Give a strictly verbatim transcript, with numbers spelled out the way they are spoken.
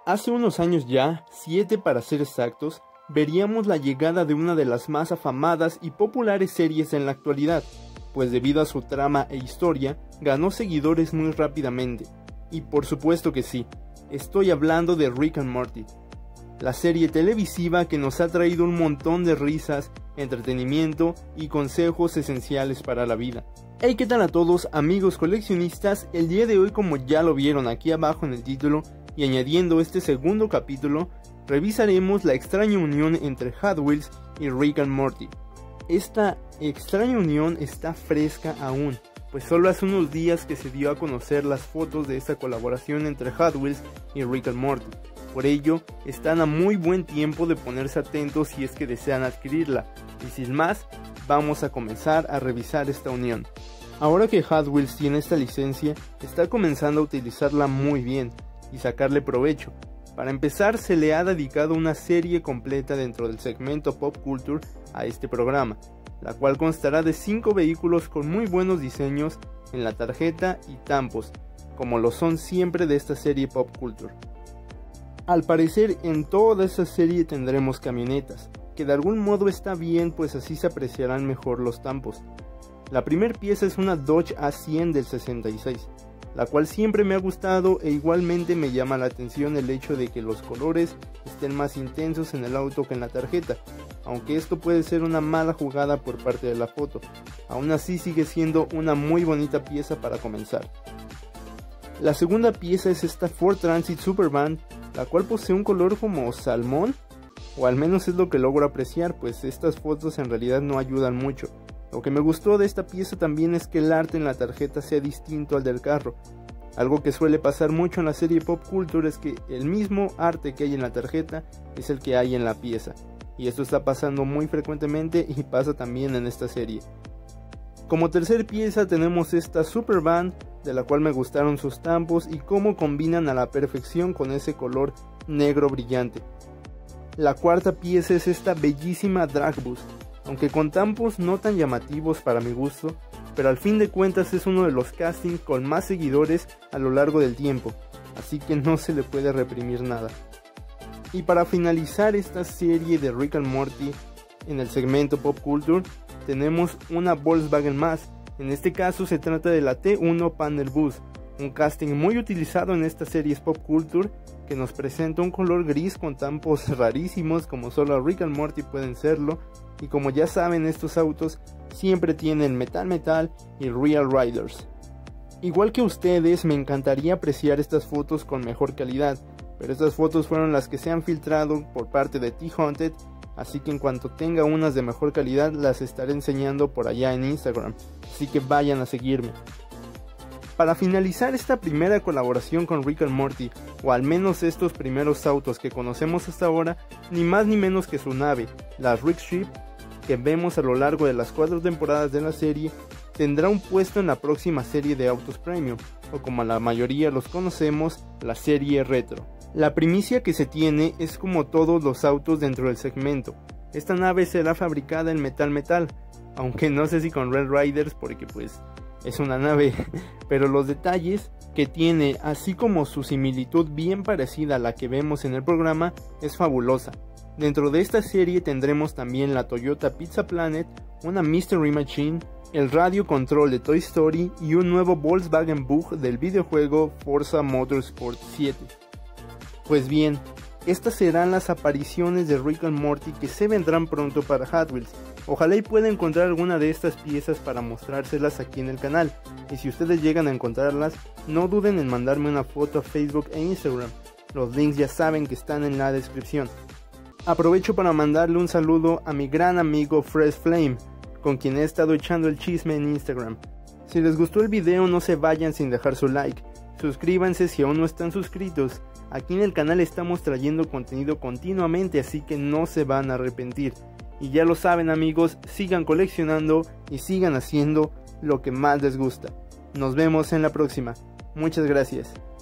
Hace unos años ya, siete para ser exactos, veríamos la llegada de una de las más afamadas y populares series en la actualidad, pues debido a su trama e historia, ganó seguidores muy rápidamente. Y por supuesto que sí, estoy hablando de Rick and Morty, la serie televisiva que nos ha traído un montón de risas, entretenimiento y consejos esenciales para la vida. Hey, ¿qué tal a todos amigos coleccionistas? El día de hoy, como ya lo vieron aquí abajo en el título, y añadiendo este segundo capítulo, revisaremos la extraña unión entre Hot Wheels y Rick and Morty. Esta extraña unión está fresca aún, pues solo hace unos días que se dio a conocer las fotos de esta colaboración entre Hot Wheels y Rick and Morty. Por ello, están a muy buen tiempo de ponerse atentos si es que desean adquirirla. Y sin más, vamos a comenzar a revisar esta unión. Ahora que Hot Wheels tiene esta licencia, está comenzando a utilizarla muy bien y sacarle provecho. Para empezar, se le ha dedicado una serie completa dentro del segmento Pop Culture a este programa, la cual constará de cinco vehículos con muy buenos diseños en la tarjeta y tampos, como lo son siempre de esta serie Pop Culture. Al parecer, en toda esta serie tendremos camionetas, que de algún modo está bien, pues así se apreciarán mejor los tampos. La primera pieza es una Dodge A cien del sesenta y seis, la cual siempre me ha gustado, e igualmente me llama la atención el hecho de que los colores estén más intensos en el auto que en la tarjeta, aunque esto puede ser una mala jugada por parte de la foto. Aún así sigue siendo una muy bonita pieza para comenzar. La segunda pieza es esta Ford Transit Supervan, la cual posee un color como salmón, o al menos es lo que logro apreciar, pues estas fotos en realidad no ayudan mucho. Lo que me gustó de esta pieza también es que el arte en la tarjeta sea distinto al del carro. Algo que suele pasar mucho en la serie Pop Culture es que el mismo arte que hay en la tarjeta es el que hay en la pieza, y esto está pasando muy frecuentemente y pasa también en esta serie. Como tercer pieza tenemos esta Supervan, de la cual me gustaron sus tampos y cómo combinan a la perfección con ese color negro brillante. La cuarta pieza es esta bellísima Drag Bus, aunque con tampos no tan llamativos para mi gusto, pero al fin de cuentas es uno de los castings con más seguidores a lo largo del tiempo, así que no se le puede reprimir nada. Y para finalizar esta serie de Rick and Morty en el segmento Pop Culture, tenemos una Volkswagen más. En este caso se trata de la T uno Panel Bus, un casting muy utilizado en estas series Pop Culture, que nos presenta un color gris con tampos rarísimos como solo Rick and Morty pueden serlo, y como ya saben, estos autos siempre tienen Metal Metal y Real Riders. Igual que ustedes, me encantaría apreciar estas fotos con mejor calidad, pero estas fotos fueron las que se han filtrado por parte de T-Hunted, así que en cuanto tenga unas de mejor calidad las estaré enseñando por allá en Instagram, así que vayan a seguirme. Para finalizar esta primera colaboración con Rick and Morty, o al menos estos primeros autos que conocemos hasta ahora, ni más ni menos que su nave, la Rick Ship, que vemos a lo largo de las cuatro temporadas de la serie, tendrá un puesto en la próxima serie de autos premium, o como la mayoría los conocemos, la serie retro. La primicia que se tiene es como todos los autos dentro del segmento. Esta nave será fabricada en Metal Metal, aunque no sé si con Red Riders porque pues es una nave, pero los detalles que tiene, así como su similitud bien parecida a la que vemos en el programa, es fabulosa. Dentro de esta serie tendremos también la Toyota Pizza Planet, una Mystery Machine, el radio control de Toy Story y un nuevo Volkswagen Bug del videojuego Forza Motorsport siete. Pues bien, estas serán las apariciones de Rick and Morty que se vendrán pronto para Hot Wheels. Ojalá y pueda encontrar alguna de estas piezas para mostrárselas aquí en el canal, y si ustedes llegan a encontrarlas, no duden en mandarme una foto a Facebook e Instagram. Los links ya saben que están en la descripción. Aprovecho para mandarle un saludo a mi gran amigo Fresh Flame, con quien he estado echando el chisme en Instagram. Si les gustó el video, no se vayan sin dejar su like. Suscríbanse si aún no están suscritos. Aquí en el canal estamos trayendo contenido continuamente, así que no se van a arrepentir. Y ya lo saben amigos, sigan coleccionando y sigan haciendo lo que más les gusta. Nos vemos en la próxima. Muchas gracias.